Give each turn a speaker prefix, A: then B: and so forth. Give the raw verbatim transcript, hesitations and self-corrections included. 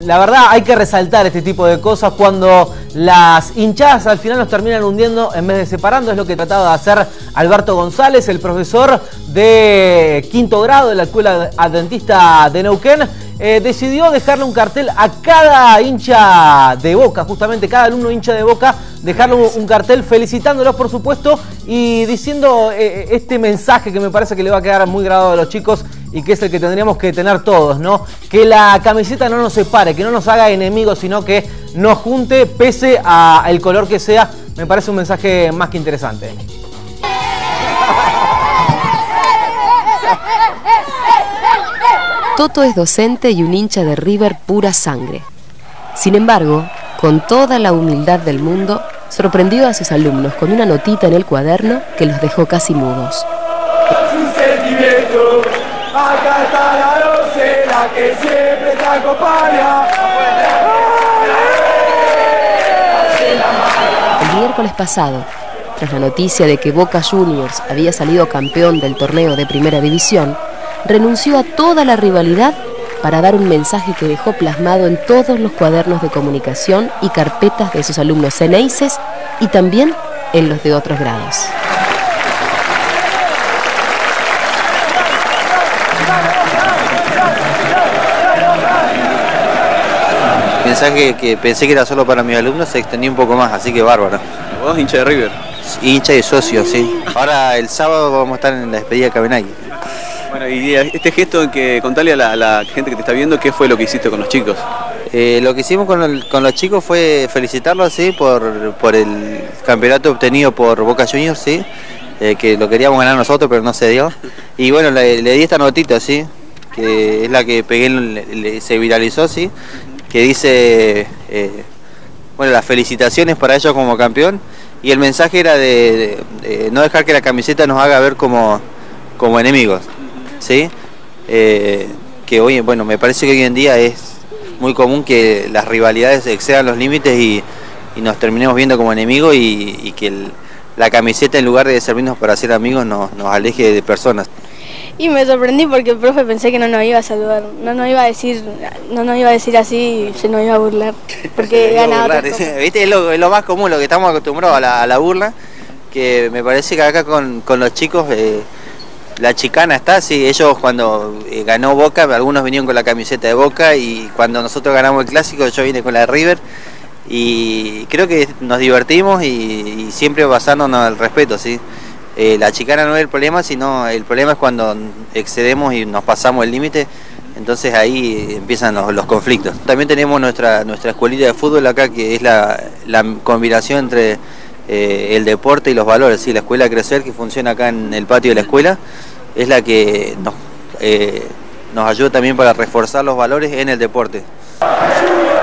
A: La verdad hay que resaltar este tipo de cosas cuando las hinchadas al final nos terminan hundiendo en vez de separando. Es lo que trataba de hacer Alberto González, el profesor de quinto grado de la Escuela Adventista de Neuquén. Eh, decidió dejarle un cartel a cada hincha de Boca, justamente cada alumno hincha de Boca, dejarle un cartel felicitándolos por supuesto y diciendo eh, este mensaje que me parece que le va a quedar muy grabado a los chicos y que es el que tendríamos que tener todos, ¿no? Que la camiseta no nos separe, que no nos haga enemigos, sino que nos junte pese al color que sea. Me parece un mensaje más que interesante.
B: Toto es docente y un hincha de River pura sangre. Sin embargo, con toda la humildad del mundo, sorprendió a sus alumnos con una notita en el cuaderno que los dejó casi mudos.
C: Su sentimiento, acá está la docena que siempre te acompaña.
B: El miércoles pasado, tras la noticia de que Boca Juniors había salido campeón del torneo de Primera División, renunció a toda la rivalidad para dar un mensaje que dejó plasmado en todos los cuadernos de comunicación y carpetas de sus alumnos ceneices y también en los de otros grados.
D: El mensaje que pensé que era solo para mis alumnos se extendió un poco más, así que bárbaro.
E: ¿Vos hincha de River?
D: Hincha y socio, sí. Ahora el sábado vamos a estar en la despedida de Cabenagui.
E: Bueno, y este gesto en que contale a la, a la gente que te está viendo qué fue lo que hiciste con los chicos.
D: Eh, lo que hicimos con, el, con los chicos fue felicitarlos, sí, por, por el campeonato obtenido por Boca Juniors, sí, eh, que lo queríamos ganar nosotros, pero no se dio. Y bueno, le, le di esta notita, sí, que es la que pegué, le, le, se viralizó, sí, que dice, eh, bueno, las felicitaciones para ellos como campeón, y el mensaje era de, de, de no dejar que la camiseta nos haga ver como, como enemigos. ¿Sí? Eh, que hoy, bueno, me parece que hoy en día es muy común que las rivalidades excedan los límites y, y nos terminemos viendo como enemigos y, y que el, la camiseta en lugar de servirnos para ser amigos nos, nos aleje de personas.
F: Y me sorprendí porque el profe pensé que no nos iba a saludar, no nos iba a decir, no nos iba a decir así y se nos iba a burlar porque ganaba.
D: ¿Viste? Es lo, es lo más común, lo que estamos acostumbrados a la, a la burla, que me parece que acá con, con los chicos eh, la chicana está, sí, ellos cuando eh, ganó Boca, algunos vinieron con la camiseta de Boca y cuando nosotros ganamos el clásico yo vine con la de River y creo que nos divertimos y, y siempre basándonos al respeto, sí. Eh, la chicana no es el problema, sino el problema es cuando excedemos y nos pasamos el límite, entonces ahí empiezan los, los conflictos. También tenemos nuestra, nuestra escuelita de fútbol acá que es la, la combinación entre eh, el deporte y los valores, sí, la escuela Crecer que funciona acá en el patio de la escuela. Es la que nos, eh, nos ayuda también para reforzar los valores en el deporte.